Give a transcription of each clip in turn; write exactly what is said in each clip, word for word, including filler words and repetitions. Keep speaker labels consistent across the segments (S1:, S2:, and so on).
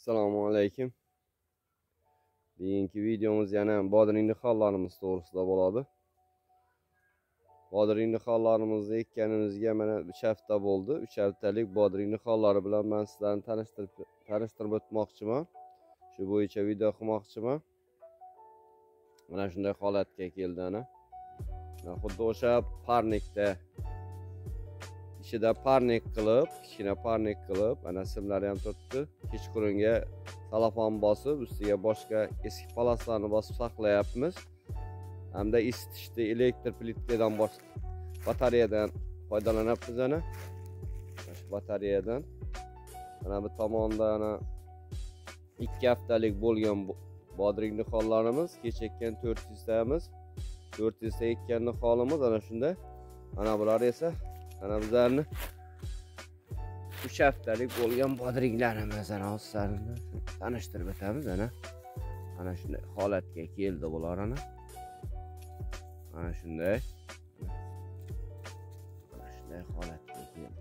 S1: Assalomu alaykum. Bugungi videomiz yana bodring nihollarimiz to'g'risida bo'ladi. Bodring nihollarimizni ekkanimizga mana uch hafta bo'ldi. uch haftalik bodring nihollari bilan men sizlarni tanishtirib tanishtirib o'tmoqchiman. Shu bo'yicha video qilmoqchiman. Mana shunday holatga keldi ana. Xuddi o'sha parnikda ishida parnik qilib, kichkina parnik qilib, ana simlari ham turibdi. Kechqurunga salafon bosib, ustiga boshqa eski palaslarni bosib saqlayapmiz. Hamda isitishda elektr plitkadan boshqa batareyadan foydalanyapmiz ana. Shu batareyadan mana bu tomonda ana ikki haftalik bo'lgan bodring nihollarimiz, kech ekkan to'rt yuz tamiz. to'rt yuz ta ekkan niholimiz ana shunda. Mana bular esa ana bizlarni uch haftalik bo'lgan bodringlarimiz ana sizlarni tanishtirib o'tamiz ana. Ana shunday holatga keldi bular ana. Mana shunday. Mana shunday holatga keldi.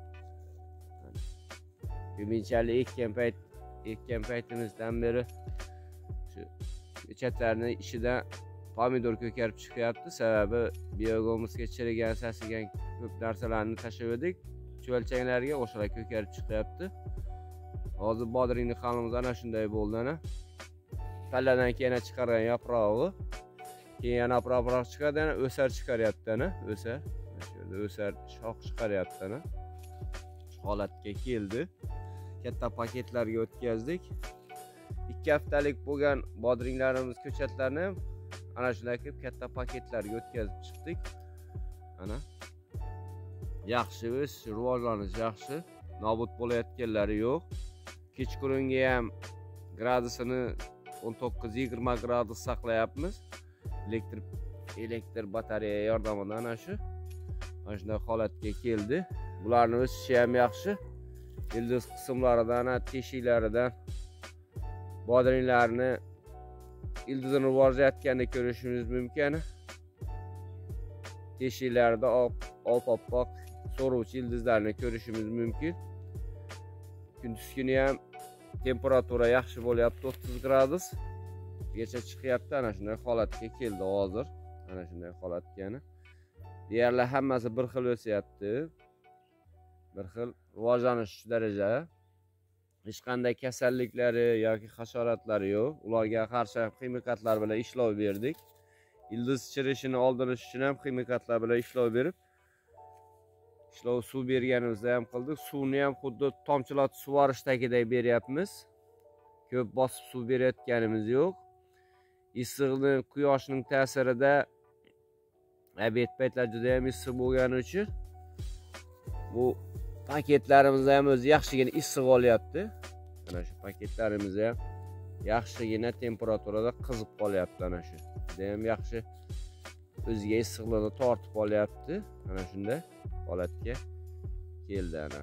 S1: Ko'pinchalik ekkan payt ekkan paytimizdan beri shu ko'chatlarni ichidan pomidor ko'karib chiqyapti. Sababi biogomizga chirigan, sasigan ko'p narsalarni tashladik. Cho'lchanglarga o'shalar ko'karib chiqyapti. Hozir bodring niholimiz ana shunday bo'ldi ana. Palladan keyin chiqargan yaprog'i, keyin yana yaproq chiqadi, yana o'sar chiqaryapti ana, o'sar. Shu yerda o'sar shox chiqaryapti ana. Holatga keldi. Katta paketlarga o'tkazdik. ikki haftalik bo'lgan bodringlarimiz, ko'chatlarni ham ana shunday qilib katta paketlarga o'tkazib chiqdik. Ana yaxshi, o'z rivojlanish yaxshi, nobud bo'layotganlari yo'q. Kechqurunga ham gradusini o'n to'qqiz yigirma gradus saqlayapmiz. Elektr elektr batareya yordamida ana shu mana shunday holatga keldi. Bularni o'sishi ham yaxshi. Ildiz qismlaridan, teshiklaridan bodringlarni ildizini rivojlanayotganini ko'rishimiz mumkin. Teshiklarida oppoq so'ruvchi ildizlarni ko'rishimiz mumkin. Kunduz kuni ham temperatura yaxshi bo'lyapti, o'ttiz gradus gacha chiqyapti. Ana shunday holatga keldi hozir. Ana shunday holatga. Deyarli hammasi bir xil o'syapti. Bir xil rivojlanish daraja. Hech qanday kasalliklari yoki hasharotlari yo'q. Ularga qarshi ximikatlar bilan ishlov berdik. Ildiz chirishini oldirish uchun ham ximikatlar bilan ishlov berib, ishlov suv berganimizda ham qildik. Suvni ham xuddi tomchilatib suvarishdagidek beryapmiz. Ko'p bosib suv berayotganimiz yo'q. Issiqni, quyoshning ta'sirida obed paytlar juda ham issiq bo'lgani uchun bu paketlarimiz ham o'zi yaxshigina issiq olyapti. Mana shu paketlarimiz ham yaxshigina temperaturada qizib qolyapti ana shu. Juda ham yaxshi o'ziga issiqlikni tortib olyapti. Mana shunday holatga keldi ana.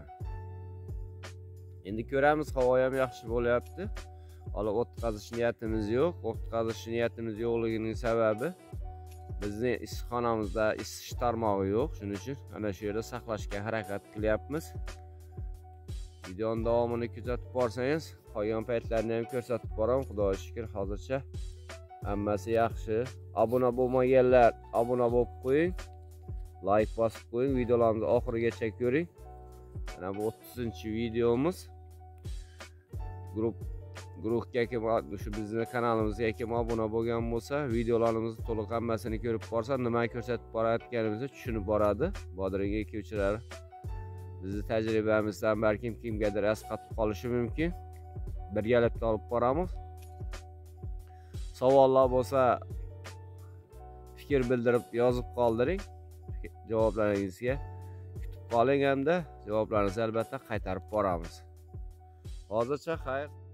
S1: Endi ko'ramiz, havo ham yaxshi bo'lyapti. Hali o't qazish niyatimiz yo'q. O't qazish niyatimiz yo'qligining sababi bizning issiqxonamizda isish tarmog'i yo'q. Shuning uchun ana shu yerda saqlashga harakat qilyapmiz. Videoning davomini kuzatib borsangiz, qolgan paytlarni ham ko'rsatib boraman. Xudoga shukr, hozircha hammasi yaxshi. Obuna bo'lmaganlar obuna bo'lib qo'ying. Like bosib qo'ying, videolarimizni oxirigacha ko'ring. Mana bu o'ttizinchi videomiz. Guruh guruhga kim, shu bizning kanalimizga kim obuna bo'lgan bo'lsa, videolarimizni to'liq hammasini ko'rib borsa, nima ko'rsatib borayotganimizni tushunib boradi. Bodring ekuvchilar bizning tajribamizdan balkim kimgadir asqatib qolishi mumkin. Birgalikda olib boramiz. Savollar bo'lsa, fikr bildirib yozib qoldiring. Javoblaringizga kutib qoling, hamda javoblarni albatta qaytarib boramiz. Hozircha xayr.